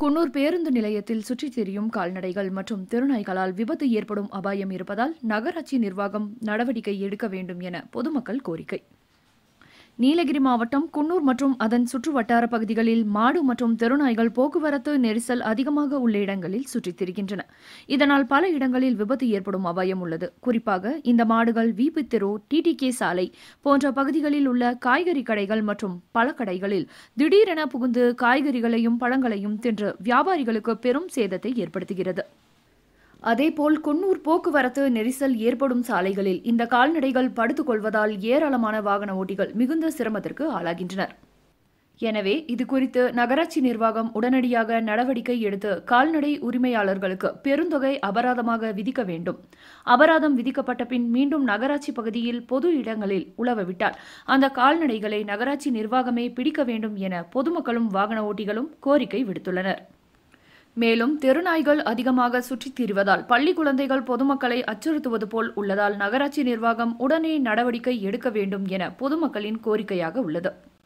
குன்னூர் பேருந்து நிலையத்தில் சுற்றித் திரியும் கால்நடைகள் மற்றும் தெருநாய்களால் விபத்து ஏற்படும் அபாயம் இருப்பதால் நகராட்சி நிர்வாகம் நடவடிக்கை எடுக்க வேண்டும் என பொதுமக்கள் கோரிக்கை. நீலகிரி மாவட்டம் குன்னூர் மற்றும் அதன் சுற்றுவட்டார பகுதிகளில் மாடு மற்றும் தெருநாய்கள் போக்குவரத்து நெரிசல் அதிகமாக உள்ள இடங்களில் சுற்றித் திரிகின்றன. இதனால் பல இடங்களில் விபத்து ஏற்படும் அபாயம் உள்ளது. குறிப்பாக இந்த மாடுகள் விபி தெரு, டிடிகே சாலை போன்ற பகுதிகளில் உள்ள காய்கறி கடைகள் மற்றும் பழக்கடைகளில் திடீரென புகுந்து காய்கறிகளையும் பழங்களையும் தின்று வியாபாரிகளுக்கு பெரும் சேதத்தை ஏற்படுத்துகிறது. அதேபோல் குன்னூர் போக்குவரத்து நெரிசல் ஏற்படும் சாலைகளில் இந்த கால்நடைகள் படுத்துக் கொள்வதால் ஏராளமான வாகன ஓட்டிகள் மிகுந்த சிரமத்திற்கு ஆளாகின்றனர். எனவே இதுகுறித்து நகராட்சி நிர்வாகம் உடனடியாக நடவடிக்கை எடுத்து கால்நடை உரிமையாளர்களுக்கு பெருந்தொகை அபராதமாக விதிக்க வேண்டும். அபராதம் விதிக்கப்பட்ட பின் மீண்டும் நகராட்சி பகுதியில் பொது இடங்களில் உலவவிட்டால் அந்த கால்நடைகளை நகராட்சி நிர்வாகமே பிடிக்க வேண்டும் என பொதுமக்களும் வாகன ஓட்டிகளும் கோரிக்கை விடுத்துள்ளனர். மேலும் தெருநாய்கள் அதிகமாக சுற்றித் திரிவதால் பள்ளி குழந்தைகள் பொதுமக்களை அச்சுறுத்துவது போல் உள்ளதால் நகராட்சி நிர்வாகம் உடனே நடவடிக்கை எடுக்க வேண்டும் என பொதுமக்களின் கோரிக்கையாக உள்ளது.